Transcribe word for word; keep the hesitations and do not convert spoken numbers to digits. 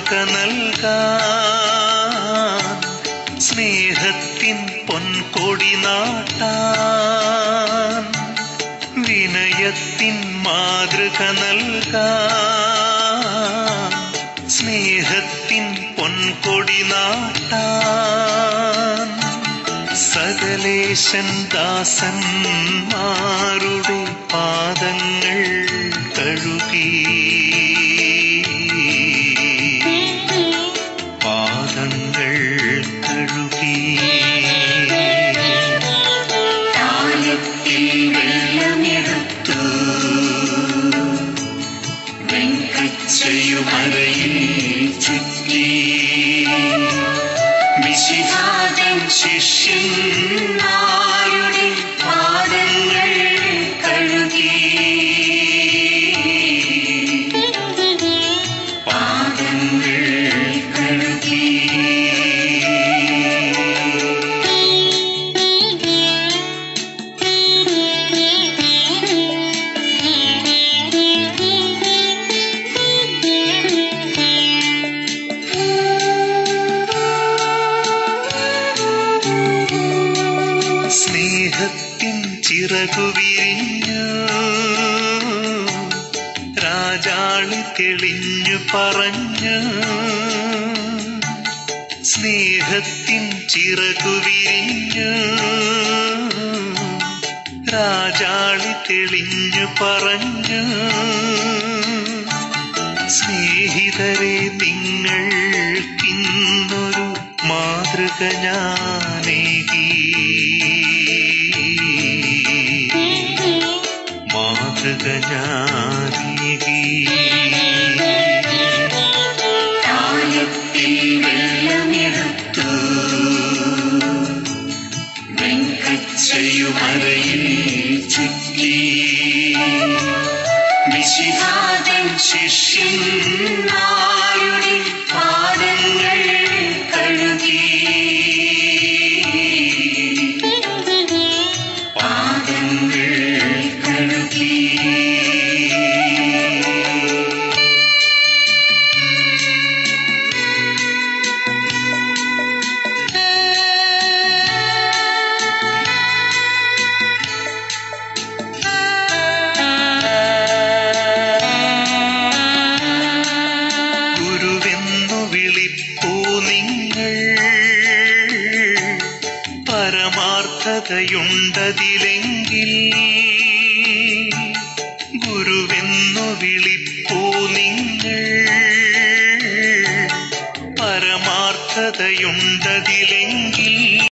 മാതൃക നൽകാൻ സ്നേഹത്തിൻ പൊൻകൊടി നാട്ടാൻ വിനയത്തിൻ മാതൃക നൽകാൻ സ്നേഹത്തിൻ പൊൻകൊടി നാട്ടാൻ സകലേശൻ ദാസന്മാരുടെ പാദങ്ങൾ കഴുകി പാദങ്ങൾ കഴുകി താലത്തിൽ വെള്ളമെടുത്തു വെങ്കച്ചയുമറയിൽ ചുറ്റി വിശിഹാദൻ ശിഷ്യന്മാരുടെ പാദങ്ങൾ കഴുകി പാദങ്ങൾ കഴുകി സ്നേഹത്തിൻ ചിറകു വിരിഞ്ഞു രാജാളി തെളിഞ്ഞു പറഞ്ഞു സ്നേഹത്തിൻ ചിറകു വിരിഞ്ഞു രാജാളി തെളിഞ്ഞു പറഞ്ഞു സ്നേഹിതരെ നിങ്ങൾക്കിന്നൊരു മാതൃക ഞാനേകി മാതൃക ഞാനേകി താലത്തിൽ വെള്ളമെടുത്തു വെങ്കച്ചയുമറയിൽ ചുറ്റി വിശിഹാദൻ ശിഷ്യന്മാരുടെ പാദങ്ങൾ കഴുകി പാദങ്ങൾ കഴുകി ഗുരുവെന്നു വിളിപ്പൂ നിങ്ങൾ പരമാർത്ഥതയുണ്ടതിലെങ്കിൽ ഗുരുവെന്നു വിളിപ്പൂ നിങ്ങൾ പരമാർത്ഥതയുണ്ടതിലെങ്കിൽ